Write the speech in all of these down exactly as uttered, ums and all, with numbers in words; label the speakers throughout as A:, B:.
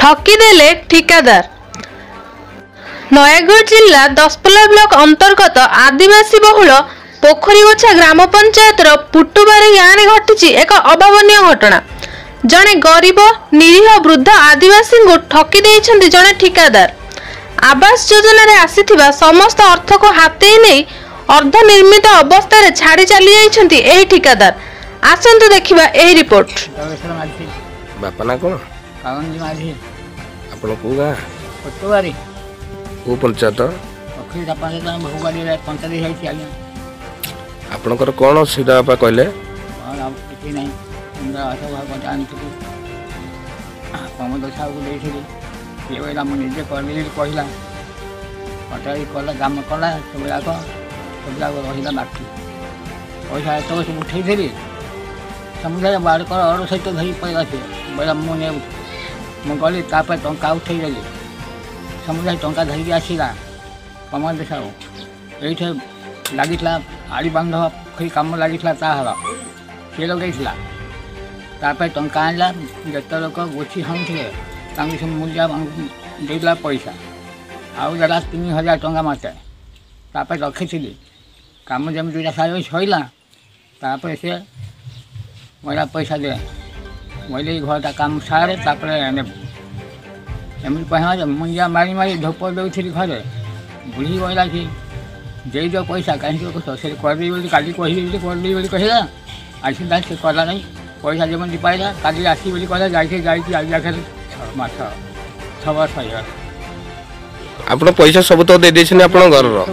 A: ठकीदेले ठिकादार। नयागढ़ जिला दसपल्ला ब्लॉक अंतर्गत आदिवासी बहुल पोखरीगोछा ग्राम पंचायत पुटुबारी गाँव में घटी एक अभावनीय घटना। जड़े गरीब निरीह वृद्ध आदिवासी को ठकी देइछन्ति जड़े ठिकादार। आवास योजना आसीथिबा समस्त अर्थ को हाथे नहीं अर्धनिर्मित अवस्था रे छाड़ी चली जाइछन्ति एही ठिकादार। आसंतु देखिबा एही रिपोर्ट।
B: बापा ना कोन
C: कावंजी माझी
B: आपण को गा
C: पटवारी
B: को पंचायत
C: अखि जापान का बहुगाड़ी रे पंचायत है छी आलिया
B: आपनकर कोन सीधा बा कहले
C: और अब किछि नहीं हमरा आशा भाव जान छी हम तो छाउ दे छी ये वेला मन निजे करली कहला पटाई कला काम कला सबला को सबला को रहिला बाकी पैसा तो सब उठै देली समुदाय बाहर कर और सहित धरी पैसा छे बड़ा मने मु गली तापर टंका उठै देली समुदाय टंका धरी आसीला कमल देखाओ एठे लागितला आड़ी बांध खई काम लागितला ता हला से लगैतला तापर टंका आनला जत लोक गोछी हमथे तांगी सब मूल्य देला पैसा आउ जरा तीन हजार टंका माते तापर रखिथिली काम जम दुटा साल छइला तापर से मोला पैसा दे मोले घरटा काम सारे तापर एने एमि पैसा मुंजा मारी मारी धोप देउथिली घरे बुढ़ी गला कि जे जो पैसा कहीं को से कर दी बोली काली कहि बोली कर दी बोली कहला आसी दास से करला नहीं पैसा जेमन दि पाइला काली आसी बोली कहला जाई जाई कि आइया खेल माथा छवा छया
B: आपण पैसा सब तो दे देछन आपण घर रो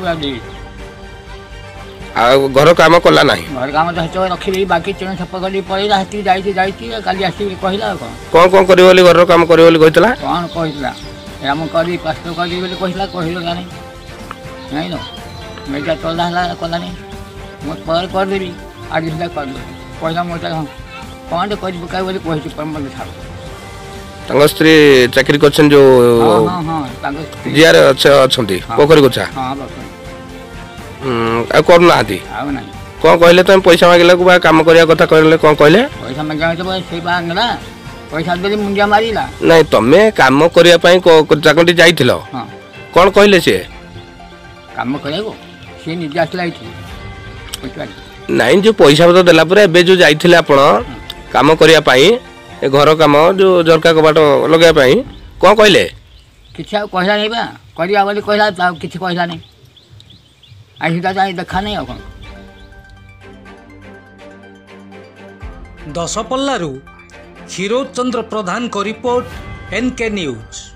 B: आ घर काम कला नहीं
C: घर काम तो हचो रखी बाकी चेन छप गली पइला हती जाई जाई काली आसी कहला
B: कोन कोन करी बोली घर काम करी बोली कहतला
C: कोन कहतला हम करी पास्तो करी बोली कहला कहलो नहीं नहीं नो मेजा तोला हला कला नहीं मत पर कर देबी आज हिला कर दे पहिला मोटा कोन तो करी बुकाई बोली कहछि परमल छाड़
B: तंग स्त्री चाकरी करछन जो
C: हां हां तंग स्त्री
B: जियार अच्छा अछंती पोखरी गोछा
C: हां बस
B: हम आ कर नाती
C: आ नहीं
B: कोन कहले तुम पैसा मांगला को बा काम करिया कथा कहले कोन कहले
C: पैसा मांगा तो से बा नला पैसा देली मुंजा मारिला
B: नहीं तमे काम करिया पई चाकंटी जाइथिलो
C: हां
B: कोन कहले से
C: काम करेगो से निजे आसला थी पैसा
B: नहीं जो पैसा तो देला पर एबे जो जाइथिले आपण काम करिया पई ए घर काम जो झरका कबाट लगे पई कोन कहले
C: किछ कहला नहीं बा करिया बोली कहला ता किछ कहला नहीं आइदा जाई देखा नहीं अपन
D: दसपल्लारू क्षीरोद चंद्र प्रधान को रिपोर्ट एनके न्यूज।